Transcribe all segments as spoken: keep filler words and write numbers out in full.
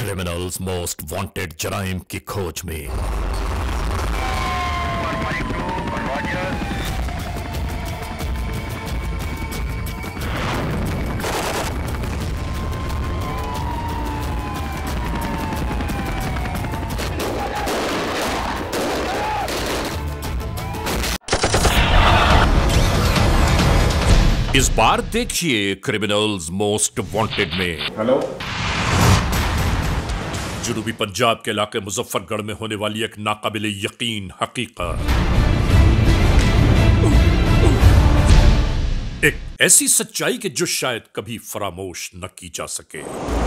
Criminals most wanted जराइम की खोज में। इस बार देखिए क्रिमिनल्स मोस्ट वांटेड में। हेलो। जुनूबी पंजाब के इलाके मुजफ्फरगढ़ में होने वाली एक नाकाबिले यकीन हकीकत, एक ऐसी सच्चाई के जो शायद कभी फरामोश न की जा सके।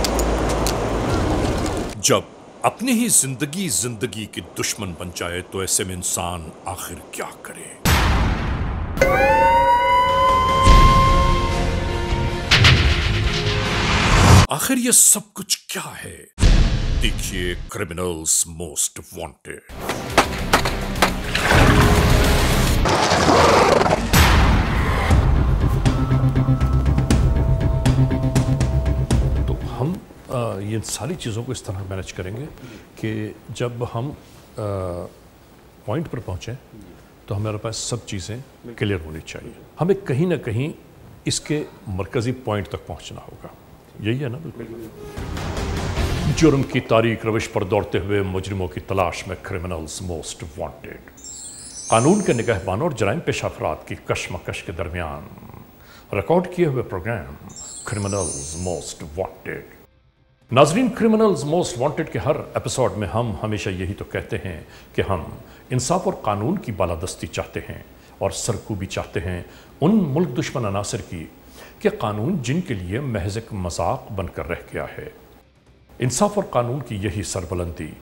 जब अपनी ही जिंदगी जिंदगी के दुश्मन बन जाए तो ऐसे में इंसान आखिर क्या करे। आखिर ये सब कुछ क्या है? देखिए क्रिमिनल्स मोस्ट वांटेड। तो हम आ, ये सारी चीज़ों को इस तरह मैनेज करेंगे कि जब हम पॉइंट पर पहुंचे तो हमारे पास सब चीज़ें क्लियर होनी चाहिए। हमें कहीं ना कहीं इसके मरकजी पॉइंट तक पहुंचना होगा। यही है ना? बिल्कुल। जुर्म की तारीख रविश पर दौड़ते हुए मुजरिमों की तलाश में क्रिमिनल्स मोस्ट वांटेड। कानून के निगहबानों और जराइम पेशा अफराद की कशमकश के दरमियान रिकॉर्ड किए हुए प्रोग्राम क्रिमिनल्स मोस्ट वांटेड। नाजरीन, क्रिमिनल्स मोस्ट वांटेड के हर एपिसोड में हम हमेशा यही तो कहते हैं कि हम इंसाफ और कानून की बालादस्ती चाहते हैं और सरकूबी चाहते हैं उन मुल्क दुश्मन अनासर की कि कानून जिनके लिए महज एक मजाक बनकर रह गया है। इंसाफ और कानून की यही सरबुलंदी